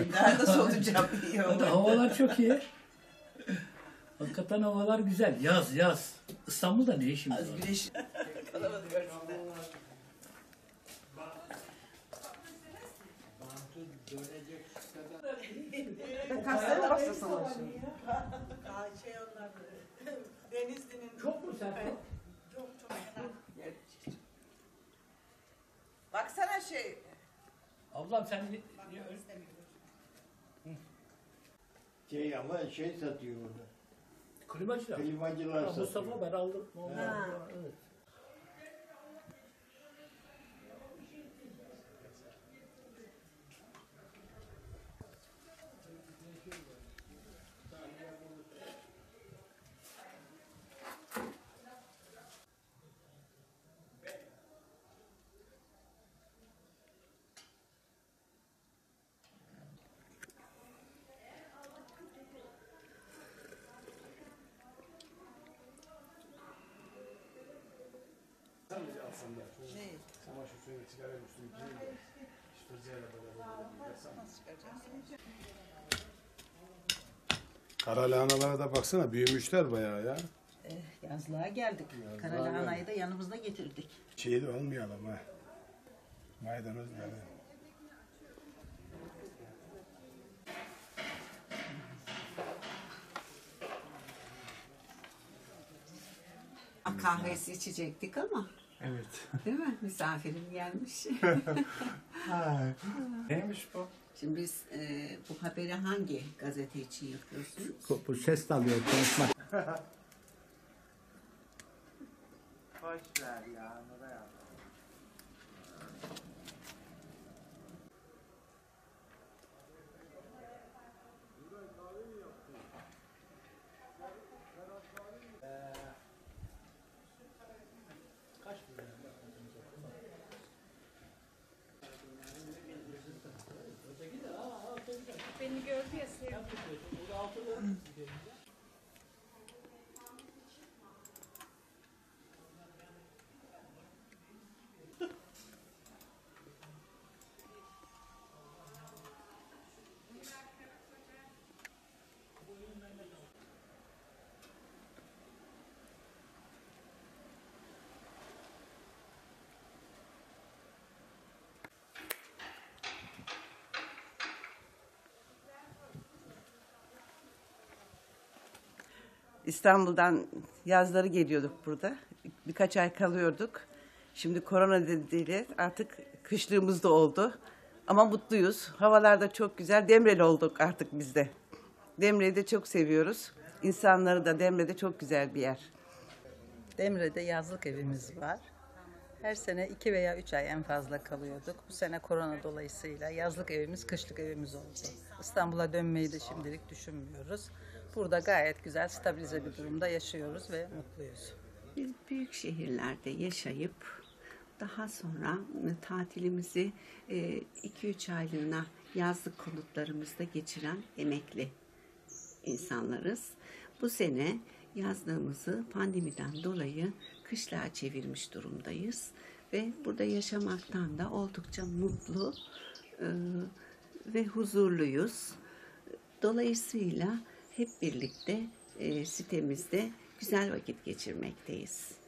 Daha nasıl olacağım? İyi Hadi, havalar çok iyi. Hakikaten havalar güzel. Yaz yaz. İstanbul'da ne işimiz var? Az güneş. Kalamadı görsünler. Kaslarına baksana şimdi. Şey onlar Denizli'nin Çok mu sert? çok fena. Baksana şey. Ablam sen Ama satıyor burada. klimacılar. Klimacılar Ha, satıyor. Mustafa ben aldım. Ha. Evet. Aslında. Ne? Çamaşır suyunu sigara üstünü giyin de. İşte zeyla beraber yaksana. Nasıl çıkaracağız? Kara lahanalara da baksana büyümüşler bayağı ya. Yazlığa geldik. Karalahanayı da yanımızda getirdik. Şey de olmayalım ha. Maydanoz böyle. Kahvesi içecektik ama. Evet. Değil mi? Misafirim gelmiş. Neymiş bu? Şimdi biz bu haberi hangi gazete için yapıyorsunuz? Bu ses de alıyor konuşmak. Boş ver ya. Nuray abla. Beni gördü ya sevdi. İstanbul'dan yazları geliyorduk burada. Birkaç ay kalıyorduk. Şimdi korona nedeniyle artık kışlığımız da oldu. Ama mutluyuz. Havalar da çok güzel. Demreli olduk artık biz de. Demre'yi de çok seviyoruz. İnsanları da Demre'de çok güzel bir yer. Demre'de yazlık evimiz var. Her sene 2 veya 3 ay en fazla kalıyorduk. Bu sene korona dolayısıyla yazlık evimiz, kışlık evimiz oldu. İstanbul'a dönmeyi de şimdilik düşünmüyoruz. Burada gayet güzel, stabilize bir durumda yaşıyoruz ve mutluyuz. Biz büyük şehirlerde yaşayıp daha sonra tatilimizi 2-3 aylığına yazlık konutlarımızda geçiren emekli insanlarız. Bu sene yazlığımızı pandemiden dolayı kışlığa çevirmiş durumdayız. Ve burada yaşamaktan da oldukça mutlu ve huzurluyuz. Dolayısıyla hep birlikte sitemizde güzel vakit geçirmekteyiz.